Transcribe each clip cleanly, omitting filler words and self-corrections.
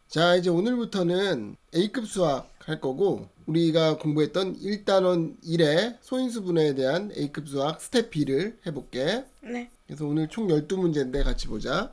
자, 이제 오늘부터는 A급 수학 할 거고, 우리가 공부했던 1단원 1의 소인수분해에 대한 A급 수학 스텝 B를 해볼게. 네. 그래서 오늘 총 12문제인데 같이 보자.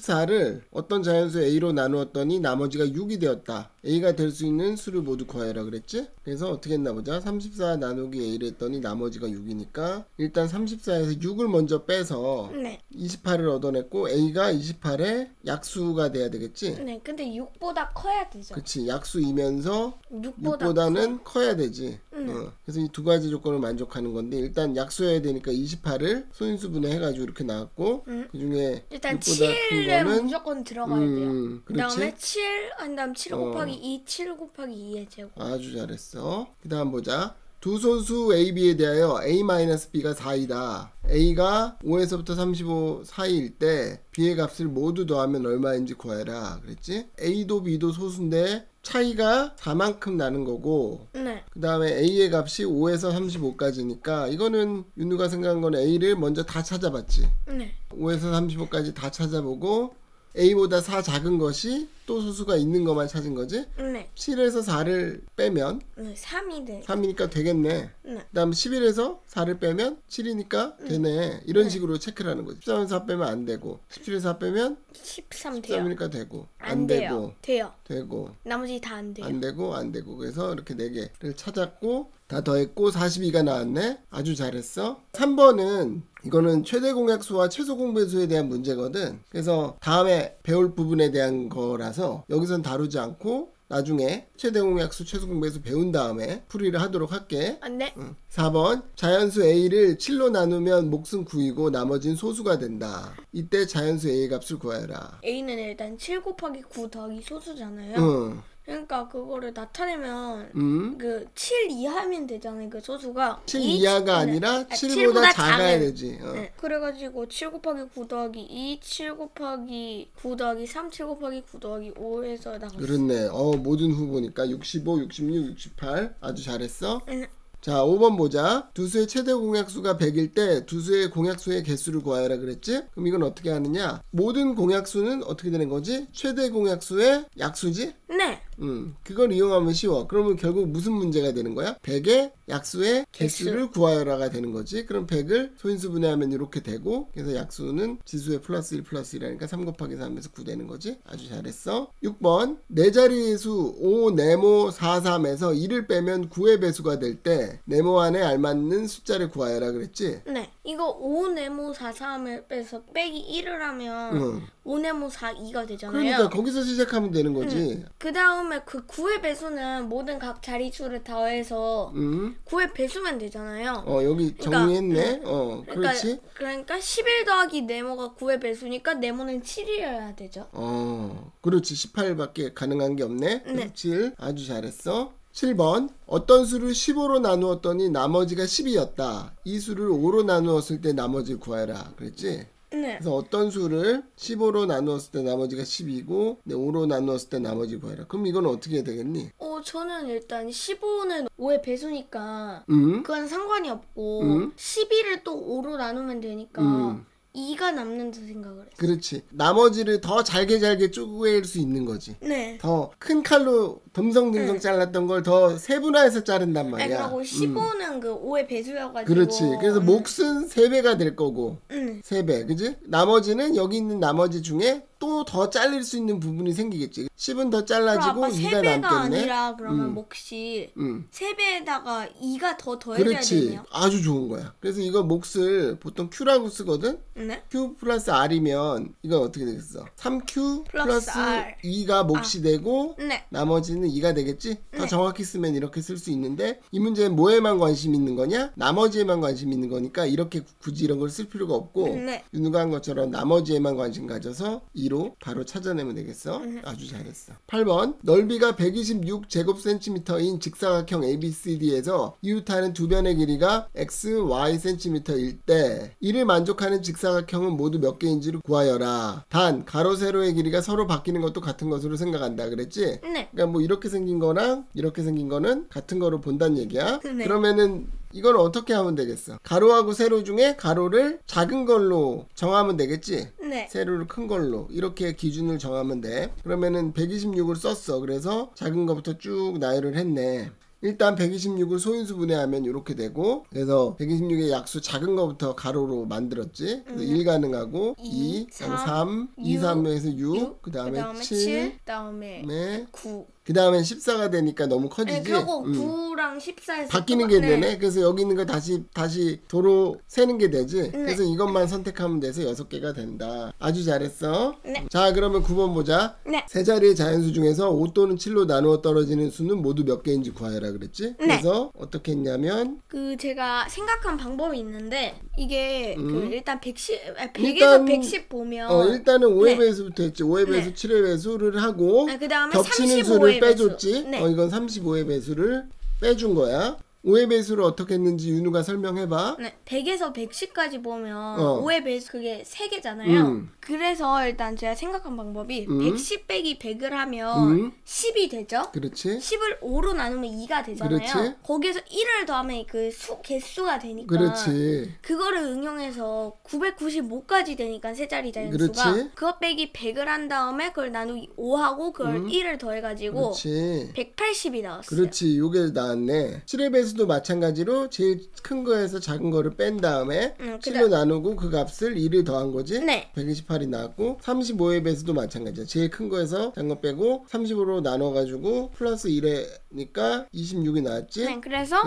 34를 어떤 자연수 A로 나누었더니 나머지가 6이 되었다. A가 될 수 있는 수를 모두 구하여라 그랬지? 그래서 어떻게 했나 보자. 34 나누기 A를 했더니 나머지가 6이니까 일단 34에서 6을 먼저 빼서 네. 28을 얻어냈고 A가 28의 약수가 돼야 되겠지? 네. 근데 6보다 커야 되죠. 그치. 약수이면서 6보다 6보다는 커야 되지. 그래서 이 두 가지 조건을 만족하는 건데 일단 약수여야 되니까 28을 소인수분해 해가지고 이렇게 나왔고 그 중에 일단 6보다 큰 7은 거는 무조건 들어가야 돼요. 그 그렇지. 다음에 7, 한 다음 7 곱하기 2, 7 곱하기 2의 제곱. 아주 잘했어. 그 다음 보자. 두 소수 A, B에 대하여 A-B가 4이다. A가 5에서부터 35 사이일 때 B의 값을 모두 더하면 얼마인지 구해라 그랬지? A도 B도 소수인데 차이가 4만큼 나는 거고 네. 그 다음에 A의 값이 5에서 35까지니까 이거는 윤우가 생각한 건 A를 먼저 다 찾아봤지. 네. 5에서 35까지 다 찾아보고 A보다 4 작은 것이 또 소수가 있는 것만 찾은 거지. 네. 7에서 4를 빼면 3이 돼. 3이니까 되겠네. 네. 그 다음 11에서 4를 빼면 7이니까 되네. 이런 식으로 체크를 하는 거지. 13에서 4 빼면 안 되고 17에서 4 빼면 13 돼요. 13이니까 되고 안 돼요. 돼요. 되고 나머지 다 안 돼요. 안 되고 그래서 이렇게 4개를 찾았고 다 더했고 42가 나왔네. 아주 잘했어. 3번은 이거는 최대 공약수와 최소 공배수에 대한 문제거든. 그래서 다음에 배울 부분에 대한 거라서 여기선 다루지 않고 나중에 최대 공약수 최소 공배수 배운 다음에 풀이를 하도록 할게. 네. 4번 자연수 A를 7로 나누면 몫은 9이고 나머지는 소수가 된다. 이때 자연수 A의 값을 구하여라. A는 일단 7 곱하기 9 더하기 소수잖아요. 응. 그러니까 그거를 나타내면 그 7 이하면 되잖아요. 그 소수가 7 이하가 아니라 7보다 작아야 되지. 네. 그래가지고 7 곱하기 9 더하기 2, 7 곱하기 9 더하기 3, 7 곱하기 9 더하기 5에서 나갔어. 그렇네. 모든 후보니까 65, 66, 68 아주 잘했어. 네. 자, 5번 보자. 두수의 최대 공약수가 100일 때 두수의 공약수의 개수를 구하여라 그랬지? 그럼 이건 어떻게 하느냐? 모든 공약수는 어떻게 되는 거지? 최대 공약수의 약수지? 네. 그걸 이용하면 쉬워. 그러면 결국 무슨 문제가 되는 거야? 100의 약수의 개수를 구하여라가 되는 거지. 그럼 100을 소인수분해하면 이렇게 되고 그래서 약수는 지수의 플러스 1 플러스 1이니까 3 곱하기 3에서 9 되는 거지. 아주 잘했어. 6번 네 자리의 수 5, 네모, 4, 3에서 1을 빼면 9의 배수가 될 때 네모 안에 알맞는 숫자를 구하여라 그랬지? 네. 이거 5 네모 4 3을 빼서 빼기 1을 하면 5 네모 4 2가 되잖아요. 그러니까 거기서 시작하면 되는 거지. 그 다음에 그 9의 배수는 모든 각 자릿수를 더해서 9의 배수면 되잖아요. 여기 정리했네. 그렇지. 그러니까 11 더하기 네모가 9의 배수니까 네모는 7이어야 되죠. 그렇지. 18밖에 가능한 게 없네. 네. 7. 아주 잘했어. 7번 어떤 수를 15로 나누었더니 나머지가 10이었다. 이 수를 5로 나누었을 때 나머지를 구하라 그랬지? 네. 그래서 어떤 수를 15로 나누었을 때 나머지가 10이고 5로 나누었을 때 나머지를 구하라. 그럼 이건 어떻게 되겠니? 저는 일단 15는 5의 배수니까 그건 상관이 없고 11을 또 5로 나누면 되니까 2가 남는다 생각을 했어요. 그렇지. 나머지를 더 잘게 쪼개일 수 있는 거지. 네. 더 큰 칼로 듬성듬성 잘랐던 걸 더 세분화해서 자른단 말이야. 그리고 15는 그 5의 배수여가지고. 그렇지. 그래서 몫은 3배가 될 거고 3배. 그지? 나머지는 여기 있는 나머지 중에 또 더 잘릴 수 있는 부분이 생기겠지. 10은 더 잘라지고 2가 3배가 남겠네. 아니라 그러면 몫이 3배에다가 2가 더 더해져야 그렇지. 되네요. 아주 좋은 거야. 그래서 이거 몫을 보통 Q라고 쓰거든. 네. Q 플러스 R이면 이건 어떻게 되겠어? 3Q 플러스 R. 2가 몫이 되고 네. 나머지는 2가 되겠지? 더 정확히 쓰면 이렇게 쓸 수 있는데 이 문제는 뭐에만 관심 있는 거냐? 나머지에만 관심 있는 거니까 이렇게 굳이 이런 걸 쓸 필요가 없고 네. 윤우가 한 것처럼 나머지에만 관심 가져서 2로 바로 찾아내면 되겠어. 아주 잘했어. 8번 넓이가 126제곱센티미터인 직사각형 ABCD에서 이웃하는 두 변의 길이가 x, y cm일 때 이를 만족하는 직사각형은 모두 몇 개인지를 구하여라. 단 가로 세로의 길이가 서로 바뀌는 것도 같은 것으로 생각한다 그랬지? 네. 그러니까 뭐 이렇게 생긴 거랑 이렇게 생긴 거는 같은 거로 본다는 얘기야. 네. 그러면은 이건 어떻게 하면 되겠어? 가로하고 세로 중에 가로를 작은 걸로 정하면 되겠지? 네. 세로를 큰 걸로 이렇게 기준을 정하면 돼. 그러면은 126을 썼어. 그래서 작은 거부터 쭉 나열을 했네. 일단 126을 소인수 분해하면 이렇게 되고, 그래서 126의 약수 작은 거부터 가로로 만들었지. 그래서 1 가능하고 2, 3, 2, 3에서 6, 그 다음에 7, 그 다음에 9. 그 다음엔 14가 되니까 너무 커지지. 네, 결국 9랑 14에서 바뀌는 게 되네. 그래서 여기 있는 거 다시 도로 세는 게 되지. 그래서 이것만 선택하면 돼서 6개가 된다. 아주 잘했어. 네. 자, 그러면 9번 보자. 네. 세 자리의 자연수 중에서 5 또는 7로 나누어 떨어지는 수는 모두 몇 개인지 구하여라 그랬지. 그래서 어떻게 했냐면 제가 생각한 방법이 있는데, 이게 일단 100에서 일단, 110 보면 일단은 5의 배수부터 했지. 5의 배수, 7의 배수를 하고 그 다음에 겹치는 35의 수를 배수. 빼줬지. 네. 이건 35의 배수를 빼준 거야. 5의 배수를 어떻게 했는지 윤우가 설명해봐. 네, 100에서 110까지 보면 5의 배수 그게 3개잖아요. 그래서 일단 제가 생각한 방법이 110 빼기 100을 하면 10이 되죠. 그렇지. 10을 5로 나누면 2가 되잖아요. 그렇지. 거기에서 1을 더하면 그 개수가 되니까 그렇지. 그거를 응용해서 995까지 되니까 세 자리 자연수가 그렇지. 그거 빼기 100을 한 다음에 그걸 나누기 5하고 그걸 1을 더해가지고 그렇지. 180이 나왔어요. 그렇지. 요게 나왔네. 7의 배수도 마찬가지로 제일 큰 거에서 작은 거를 뺀 다음에 7로 나누고 그 값을 1을 더한 거지. 네. 128이 나왔고 35의 배수도 마찬가지야. 제일 큰 거에서 작은 거 빼고 35로 나눠가지고 플러스 1이니까 26이 나왔지. 네, 그래서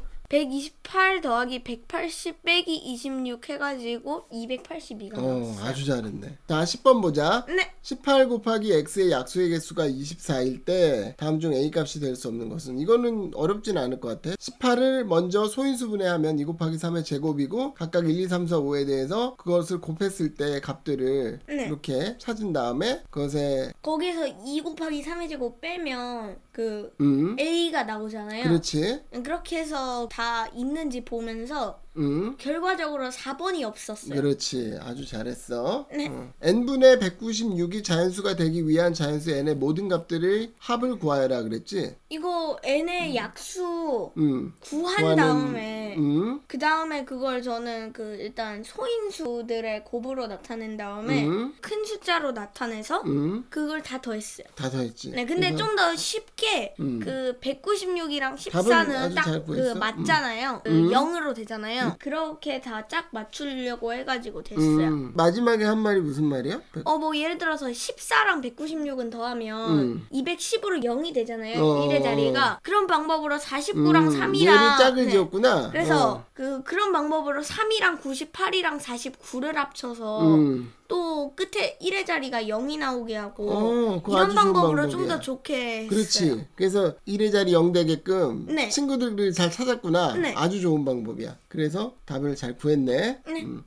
128 더하기 180 빼기 26 해가지고 282가 나왔어요. 아주 잘했네. 자, 10번 보자. 네. 18 곱하기 x의 약수의 개수가 24일 때 다음 중 a 값이 될 수 없는 것은, 이거는 어렵진 않을 것 같아. 18을 먼저 소인수 분해하면 2 곱하기 3의 제곱이고 각각 1, 2, 3, 4, 5에 대해서 그것을 곱했을 때 값들을 이렇게 찾은 다음에 그것에 거기서 2 곱하기 3의 제곱 빼면 그 a가 나오잖아요. 그렇지. 그렇게 해서 다 있는지 보면서 결과적으로 4번이 없었어요. 그렇지. 아주 잘했어. 네. n분의 196이 자연수가 되기 위한 자연수 n의 모든 값들의 합을 구하여라 그랬지. 이거 n의 약수 구한 구하는, 다음에 그 다음에 그걸 저는 일단 소인수들의 곱으로 나타낸 다음에 큰 숫자로 나타내서 그걸 다 더했어요. 다 더했지. 네, 근데 좀 더 쉽게 그 196이랑 14는 딱 맞잖아요. 0으로 되잖아요. 그렇게 다 짝 맞추려고 해가지고 됐어요. 마지막에 한 말이 무슨 말이야? 뭐 예를 들어서 14랑 196은 더하면 210으로 0이 되잖아요. 1의 자리가. 그런 방법으로 49랑 3이랑 얘를 짝을 지었구나. 그래서 그런 방법으로 3이랑 98이랑 49를 합쳐서 또 끝에 1의 자리가 0이 나오게 하고 이런 방법으로 좀 더 좋게 했어요. 그렇지. 그래서 1의 자리 0 되게끔 네. 친구들을 잘 찾았구나. 네. 아주 좋은 방법이야. 그래서 답을 잘 구했네.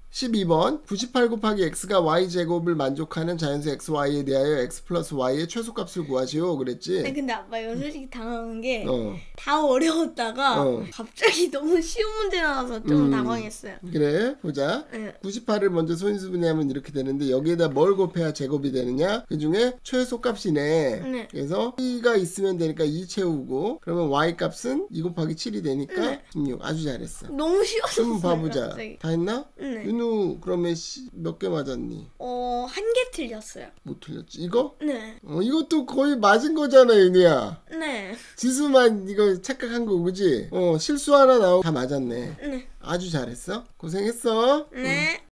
12번 98 곱하기 x가 y제곱을 만족하는 자연수 xy에 대하여 x 플러스 y의 최소값을 구하시오 그랬지. 네, 근데 아빠 이거 솔직히 당황한 게 다 어려웠다가 갑자기 너무 쉬운 문제 나와서 좀 당황했어요. 그래 보자. 98을 먼저 소인수 분해하면 이렇게 되는데 여기에다 뭘 곱해야 제곱이 되느냐? 그 중에 최소값이네. 그래서 y가 있으면 되니까 2 채우고 그러면 y 값은 2 곱하기 7이 되니까 16. 아주 잘했어. 너무 쉬웠어요. 좀 봐보자. 갑자기. 다 했나? 네. 윤우 그러면 몇 개 맞았니? 한 개 틀렸어요. 못 틀렸지. 이거? 네. 이것도 거의 맞은 거잖아 윤우야. 네. 지수만 이거 착각한 거 그지? 실수 하나 나오고 다 맞았네. 네. 아주 잘했어. 고생했어. 네.